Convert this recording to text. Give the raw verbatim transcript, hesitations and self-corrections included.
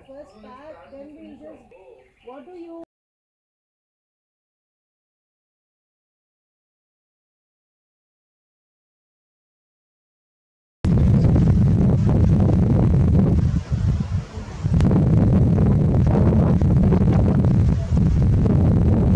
first pack, then we'll just, what do you